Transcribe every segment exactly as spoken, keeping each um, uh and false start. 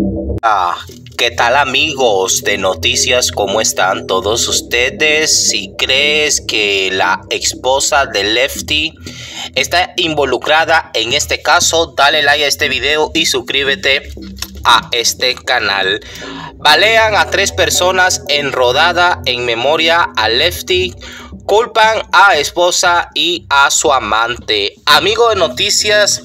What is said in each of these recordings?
Ah, ¿qué tal amigos de noticias? ¿Cómo están todos ustedes? Si crees que la esposa de Lefty está involucrada en este caso, dale like a este video y suscríbete a este canal. Balean a tres personas en rodada en memoria a Lefty. Culpan a esposa y a su amante. Amigo de noticias,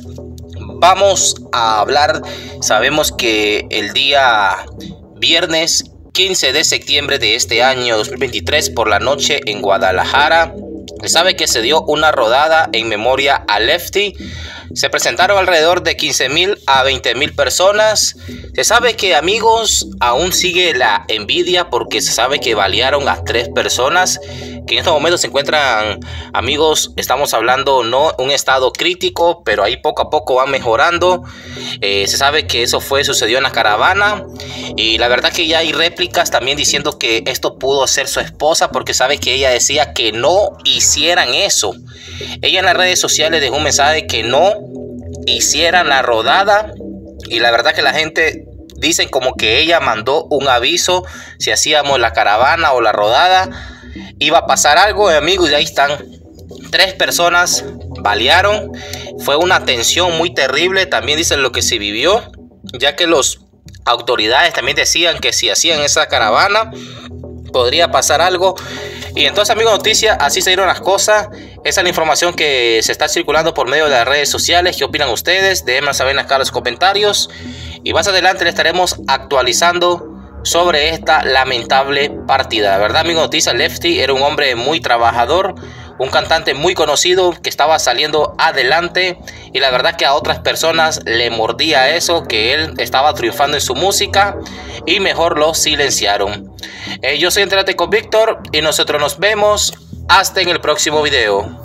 vamos a hablar. Sabemos que el día viernes quince de septiembre de este año dos mil veintitrés por la noche en Guadalajara, se sabe que se dio una rodada en memoria a Lefty. Se presentaron alrededor de quince mil a veinte mil personas. Se sabe que, amigos, aún sigue la envidia porque se sabe que balearon a tres personas que en estos momentos se encuentran, amigos, estamos hablando no un estado crítico, pero ahí poco a poco van mejorando. Eh, se sabe que eso fue sucedió en la caravana y la verdad que ya hay réplicas también diciendo que esto pudo ser su esposa, porque sabe que ella decía que no hicieran eso. Ella en las redes sociales dejó un mensaje que no hicieran la rodada, y la verdad que la gente dicen como que ella mandó un aviso si hacíamos la caravana o la rodada iba a pasar algo, amigos, y ahí están. Tres personas balearon. Fue una tensión muy terrible, también dicen lo que se vivió, ya que las autoridades también decían que si hacían esa caravana podría pasar algo. Y entonces, amigos de noticias, así se dieron las cosas. Esa es la información que se está circulando por medio de las redes sociales. ¿Qué opinan ustedes? Déjenme saber acá en los comentarios. Y más adelante les estaremos actualizando sobre esta lamentable partida. La verdad, amigos de noticias, Lefty era un hombre muy trabajador, un cantante muy conocido que estaba saliendo adelante, y la verdad que a otras personas le mordía eso, que él estaba triunfando en su música y mejor lo silenciaron. Eh, yo soy Entérate con Víctor y nosotros nos vemos hasta en el próximo video.